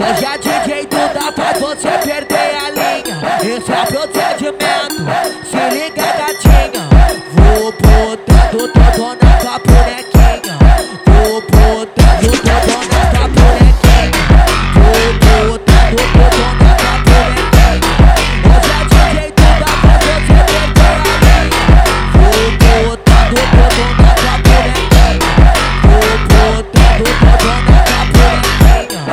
Hoje a DJ Dudah faz você perder a linha. Esse é o procedimento, se liga gatinha. Vou botando todo na tua bonequinha. Vou botando todo na tua bonequinha. Vou botando todo na tua bonequinha. Hoje a DJ Dudah faz você perder a linha. Vou botando todo na tua bonequinha. Vou botando todo na tua bonequinha.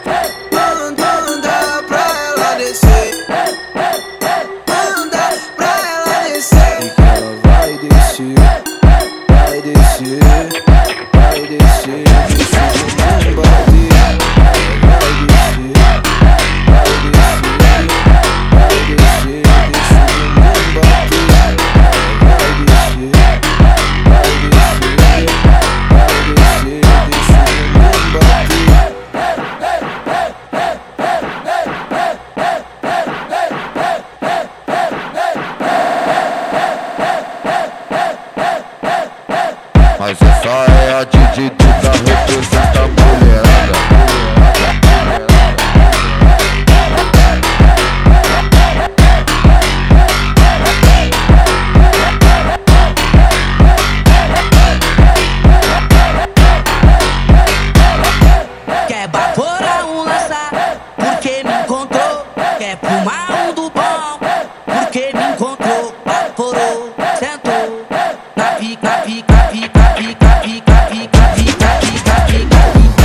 Manda pra ela descer. Manda pra ela descer. E que ela vai descer, vai descer, vai descer. Descer de mão bater. Vai descer, vai descer, vai descer. Descer de mão bater. Vai descer, vai descer, vai descer. Descer de mão bater. Mas essa é a DJ Dudah, representa a mulherada. Quer baforar um lançar, porque me encontrou. Quer fumar um do bom, porque me encontrou. Baforou, sentou, na pica, pica, pica, pica, pica, pica, pica, pica, pica,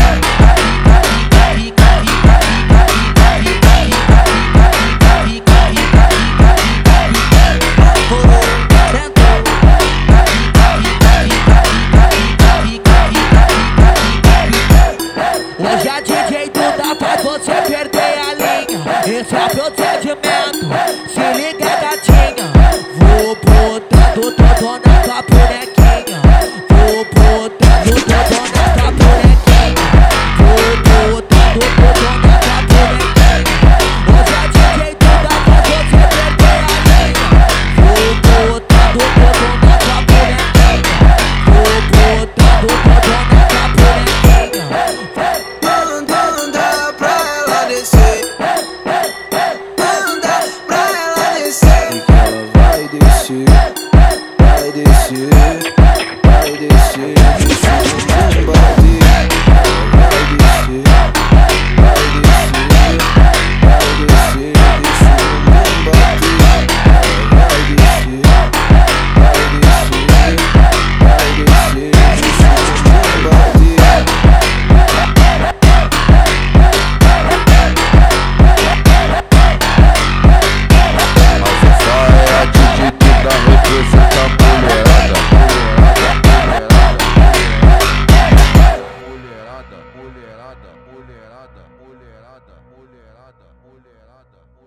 hoje a DJ Dudah faz você perder a linha. Esse é o procedimento, se liga gatinha. Vou botando todo na tua bonequinha. Vou botando todo na tua bonequinha. Vou botando todo na tua bonequinha. Hoje a DJ Dudah faz você perder a linha. Vou botando todo na tua bonequinha. Vou botando todo na tua bonequinha. Manda pra ela descer. Manda pra ela descer. E que ela vai descer, vai descer, vai descer. Descer de mão bater. Vai descer, vai descer, vai descer. Descer de mão bater. Vai descer, vai descer, vai descer. Descer de mão bater. Mas essa é a DJ Dudah, representa a mulherada. Mulherada, mulherada, mulherada, mulherada, mulherada, mulherada.